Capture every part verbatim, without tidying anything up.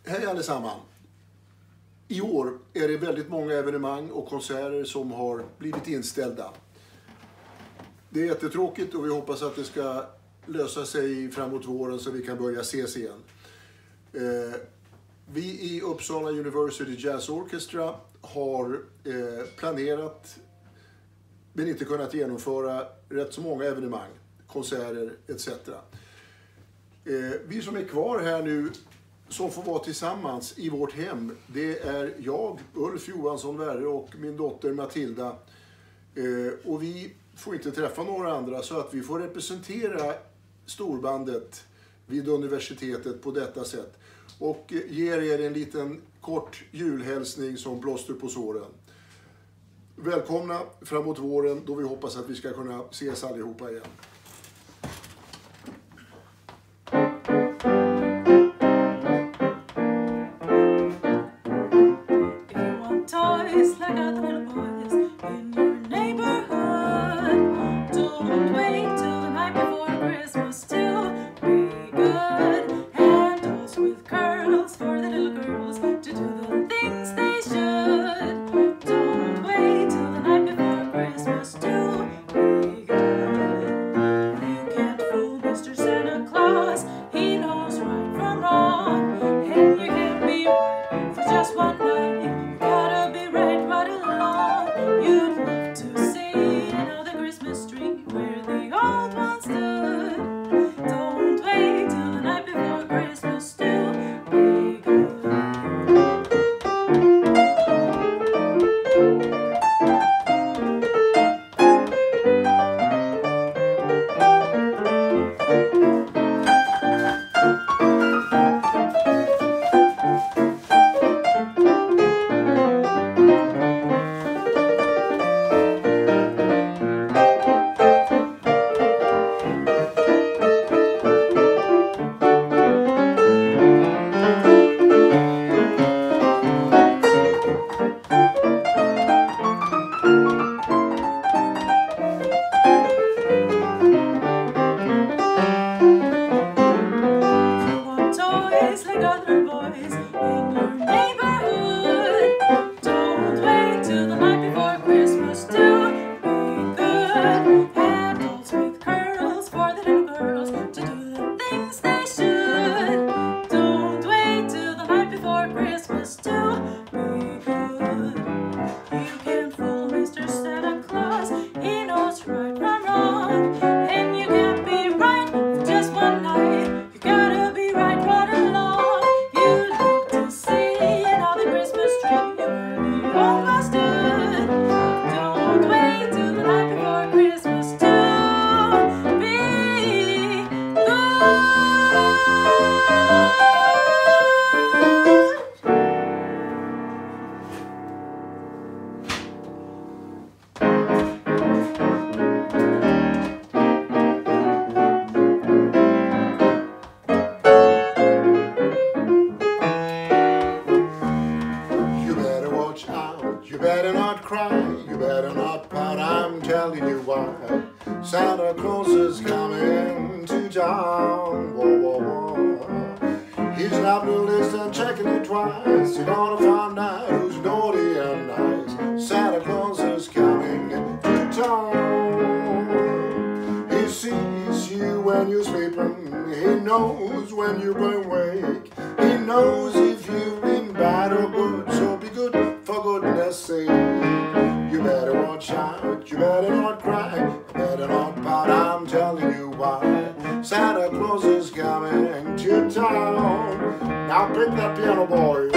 Hej allesammans! I år är det väldigt många evenemang och konserter som har blivit inställda. Det är jättetråkigt och vi hoppas att det ska lösa sig framåt våren så vi kan börja ses igen. Eh, vi i Uppsala University Jazz Orchestra har eh, planerat men inte kunnat genomföra rätt så många evenemang, konserter et cetera. Eh, vi som är kvar här nu som får vara tillsammans i vårt hem, det är jag, Ulf Johansson Värre, och min dotter Matilda. Eh, och vi får inte träffa några andra så att vi får representera storbandet vid universitetet på detta sätt. Och eh, ger er en liten kort julhälsning som plåster på såren. Välkomna framåt våren då vi hoppas att vi ska kunna ses allihopa igen. Santa Claus is coming to town. Whoa, whoa, whoa. He's not the list and checking it twice. You're gonna find out who's naughty and nice. Santa Claus is coming to town. He sees you when you're sleeping. He knows when you've been awake. He knows if you've been bad or good. So be good for goodness sake. You better watch out, you better not cry, you better not pout, I'm telling you why. Santa Claus is coming to town. Now pick that piano, boy.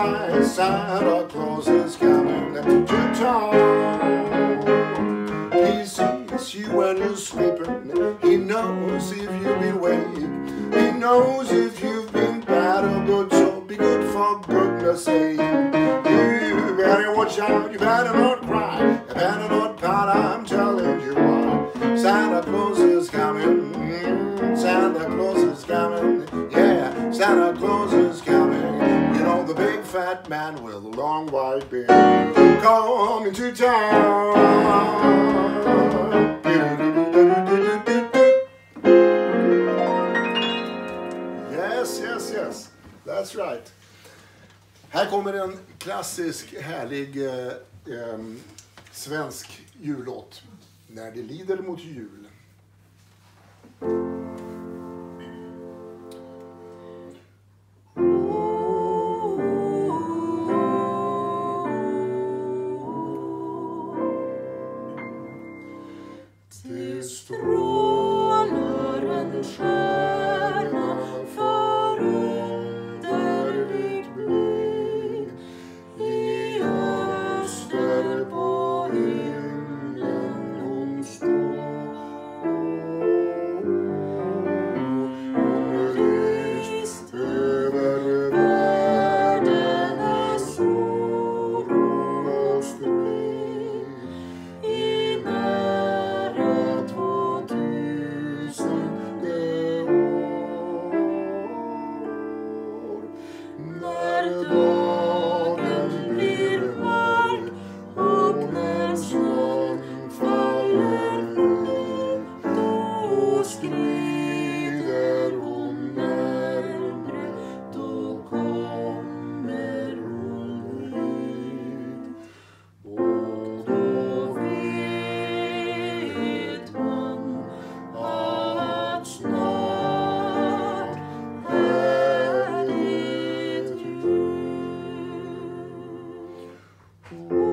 twice. Santa Claus is coming to town. He sees you when you're sleeping. He knows if you've been awake. He knows if you've been bad or good. So be good for goodness sake. You better watch out. You better not cry. You better not pout. I'm telling you why. Santa Claus is coming. Santa Claus is coming. Yeah, Santa Claus is coming. You know the big fat man with a long white beard coming to town. Yes, yes, yes. That's right. Här kommer en klassisk, härlig eh, eh, svensk jullåt. När det lider mot jul. Det strålar en stjärna förunderlig blick i öster på himlen hon står. Rest över världens oro och strid i nära tvåtusende år. När dagen blir mörk och när snön faller ner, då skrider hon närmre, då kommer hon hit. Och då vet man att snart är det jul.